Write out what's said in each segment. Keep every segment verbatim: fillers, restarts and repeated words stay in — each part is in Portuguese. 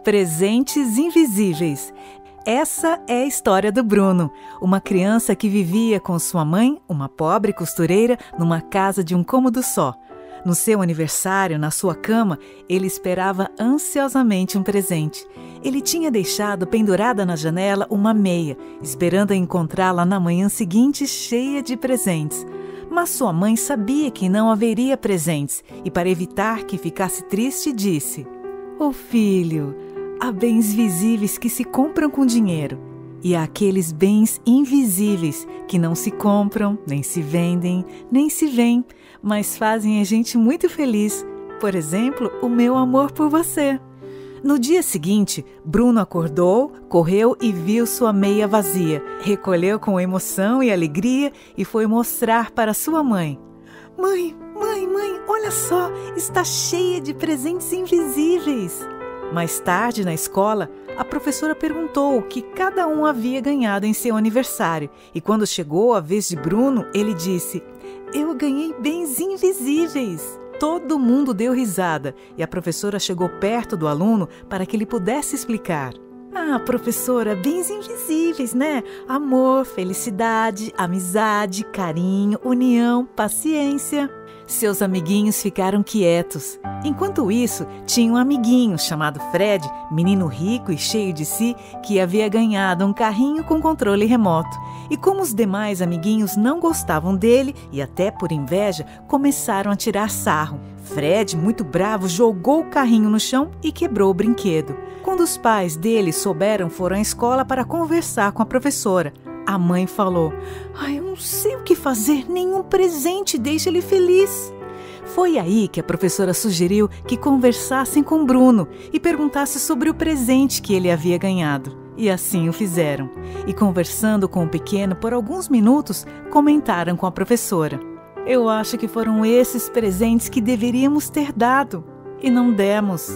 Presentes invisíveis. Essa é a história do Bruno, uma criança que vivia com sua mãe, uma pobre costureira, numa casa de um cômodo só. No seu aniversário, na sua cama, ele esperava ansiosamente um presente. Ele tinha deixado pendurada na janela uma meia, esperando encontrá-la na manhã seguinte cheia de presentes. Mas sua mãe sabia que não haveria presentes e, para evitar que ficasse triste, disse: "Ô filho, há bens visíveis que se compram com dinheiro e há aqueles bens invisíveis que não se compram, nem se vendem, nem se veem, mas fazem a gente muito feliz. Por exemplo, o meu amor por você." No dia seguinte, Bruno acordou, correu e viu sua meia vazia. Recolheu com emoção e alegria e foi mostrar para sua mãe. "Mãe, mãe, mãe, olha só, está cheia de presentes invisíveis." Mais tarde, na escola, a professora perguntou o que cada um havia ganhado em seu aniversário. E quando chegou a vez de Bruno, ele disse: "Eu ganhei bens invisíveis." Todo mundo deu risada e a professora chegou perto do aluno para que ele pudesse explicar. "Ah, professora, bens invisíveis, né? Amor, felicidade, amizade, carinho, união, paciência." Seus amiguinhos ficaram quietos. Enquanto isso, tinha um amiguinho chamado Fred, menino rico e cheio de si, que havia ganhado um carrinho com controle remoto. E como os demais amiguinhos não gostavam dele, e até por inveja, começaram a tirar sarro. Fred, muito bravo, jogou o carrinho no chão e quebrou o brinquedo. Quando os pais dele souberam, foram à escola para conversar com a professora. A mãe falou: "Ai, eu não sei o que fazer, nenhum presente deixa ele feliz." Foi aí que a professora sugeriu que conversassem com Bruno e perguntasse sobre o presente que ele havia ganhado. E assim o fizeram. E conversando com o pequeno por alguns minutos, comentaram com a professora: "Eu acho que foram esses presentes que deveríamos ter dado e não demos."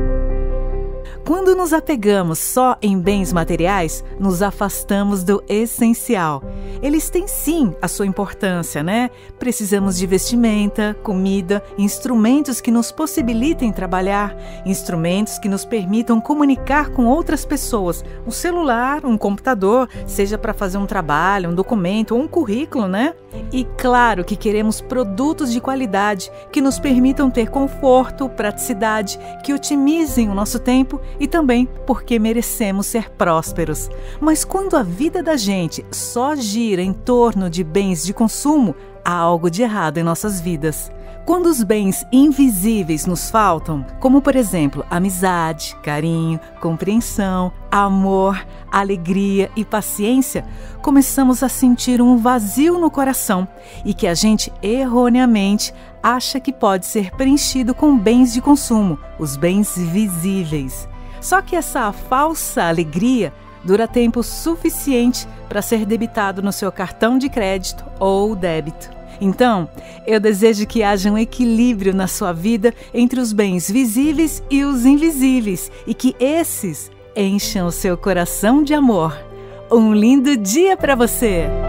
Quando nos apegamos só em bens materiais, nos afastamos do essencial. Eles têm sim a sua importância, né? Precisamos de vestimenta, comida, instrumentos que nos possibilitem trabalhar, instrumentos que nos permitam comunicar com outras pessoas, um celular, um computador, seja para fazer um trabalho, um documento ou um currículo, né? E claro que queremos produtos de qualidade que nos permitam ter conforto, praticidade, que otimizem o nosso tempo e também porque merecemos ser prósperos. Mas quando a vida da gente só gira em torno de bens de consumo, há algo de errado em nossas vidas. Quando os bens invisíveis nos faltam, como por exemplo amizade, carinho, compreensão, amor, alegria e paciência, começamos a sentir um vazio no coração e que a gente erroneamente acha que pode ser preenchido com bens de consumo, os bens visíveis. Só que essa falsa alegria dura tempo suficiente para ser debitado no seu cartão de crédito ou débito. Então, eu desejo que haja um equilíbrio na sua vida entre os bens visíveis e os invisíveis e que esses encham o seu coração de amor. Um lindo dia para você!